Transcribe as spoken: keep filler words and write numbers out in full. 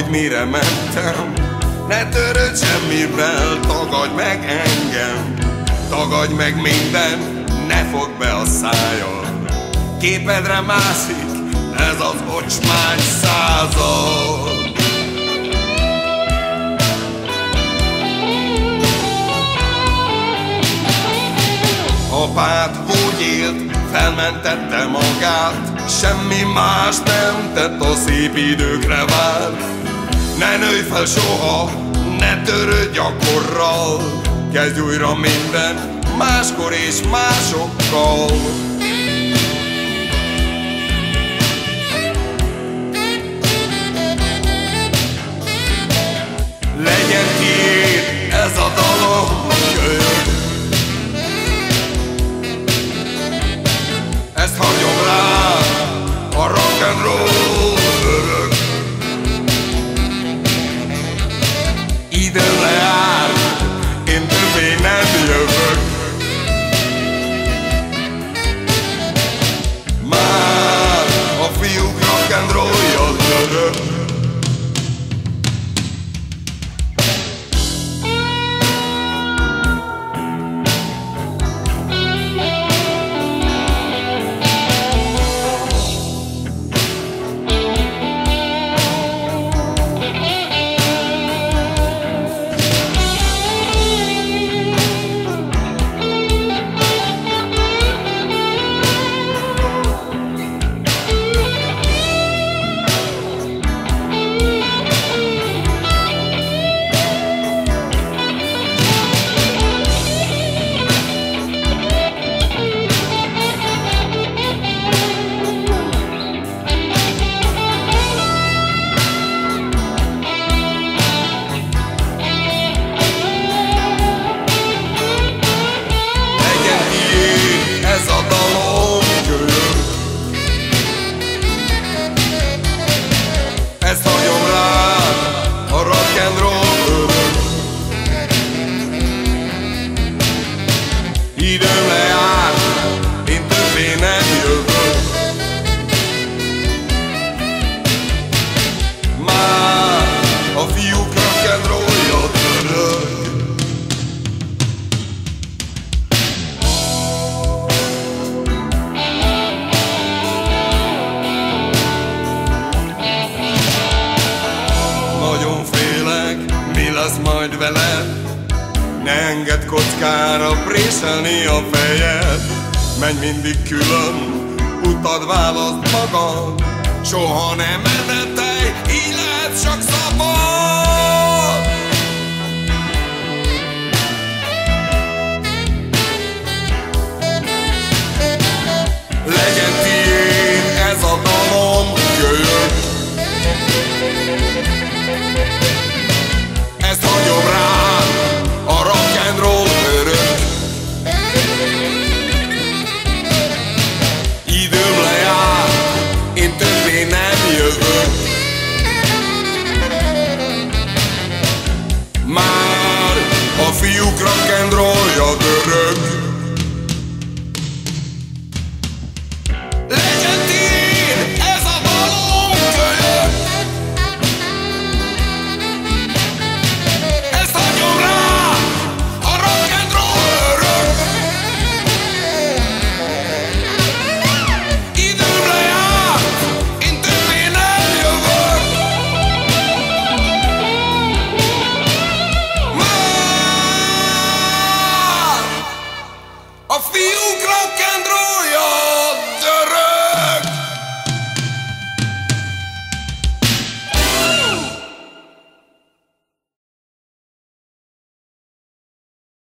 mire mentem. Ne törődj semmivel, tagadj meg engem. Tagadj meg minden, ne fogd be a szájad. Képedre mászik ez az ocsmány század. Apád hogy élt, felmentette magát, semmi más nem tett, a szép időkre várt. Ne nőj fel soha, ne törődj a korral, kezdj újra minden, máskor és másokkal. Legyen tiéd ez a dalom, jöjjön. Ezt hagyom rá, a rock and roll örök. Idő lejár, én többé nem jövök. Már a fiúk rock and roll-ja török. Ezt hagyom rád, a rock and roll örök. Időm lejár, én többé nem jövök. Már a fiúk rock and roll-ja török. Nagyon félek, mi lesz majd veled. Ne engedd kockára préselni a fejed. Menj mindig külön, utad választ magad. Soha nem menetelj, így lehet csak szabad.